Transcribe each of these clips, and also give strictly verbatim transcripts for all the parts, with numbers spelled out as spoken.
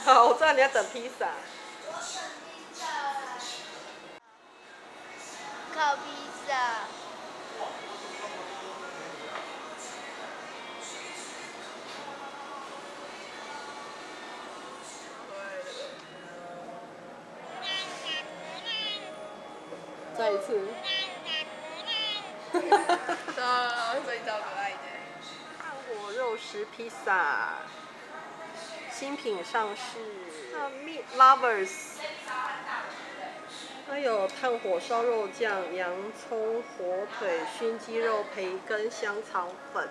好，我知道你在等披萨。 烤披萨。 再一次。 啊，所以超可爱的。 炭火肉食披萨，新品上市。那 Meat Lovers， 它有炭火烧肉酱、洋葱、火腿、熏鸡肉、培根、香肠粉。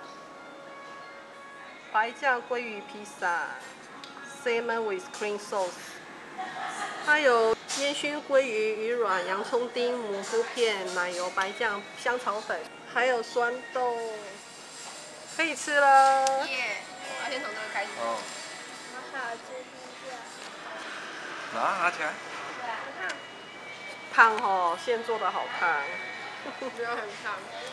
白酱鲑鱼披萨 ，Salmon with cream sauce。它有烟熏鲑鱼、鱼卵、洋葱丁、蘑菇片、奶油白酱、香草粉，还有酸豆，可以吃了。 耶！我先从这个开始。 哦。 我好吃披萨。 拿拿起来。 烫哦，现做的好烫。 没有很烫。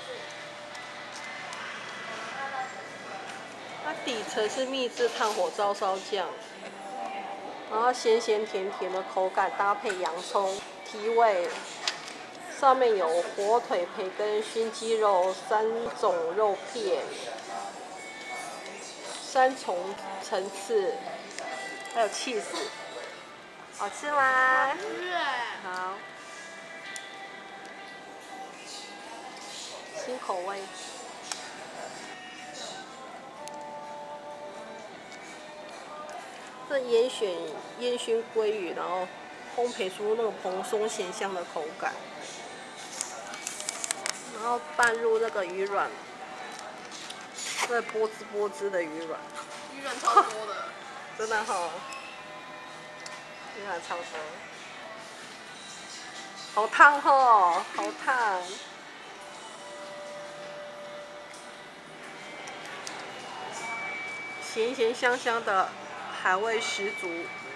它底层是秘制炭火照烧酱，然后咸咸甜甜的口感搭配洋葱提味，上面有火腿、培根、熏鸡肉三种肉片，三重层次，还有 cheese， 好吃吗？ 好吃哎。 好，新口味。这烟选烟熏鲑鱼，然后烘焙出那种蓬松咸香的口感，然后拌入那个鱼卵，这波滋波滋的鱼卵， 鱼卵超多的， 真的好、哦，鱼卵超多，好烫哦，好烫。咸咸香香的海味十足。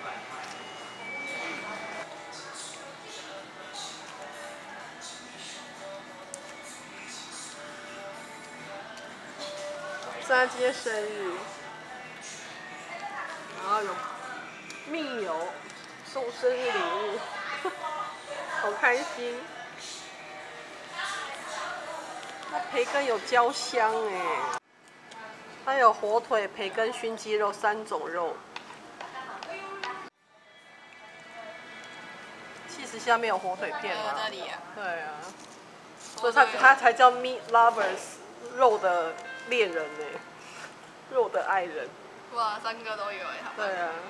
是他今天生日，然后有密友送生日礼物，好开心。那培根有焦香哎。它有火腿、培根、熏鸡肉三种肉，其实下面有火腿片吗？ 这里啊。 对啊，所以它它才叫 Meat Lovers， 肉的恋人呢，肉的爱人。 哇，三个都有哎，好。 对啊。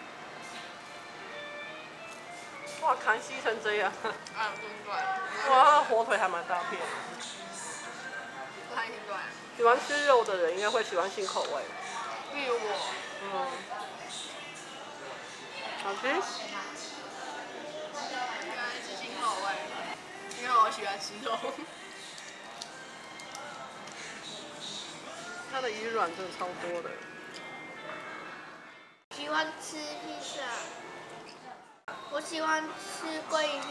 哇，砍稀成这样。 啊，这么短。 哇，火腿还蛮大片。 还挺短。 喜欢吃肉的人应该会喜欢新口味。 例如我。 嗯。好吃。 原来是新口味，因为我喜欢吃肉。 它的鱼卵真的超多的。 喜欢吃披萨。我喜欢吃鲑鱼披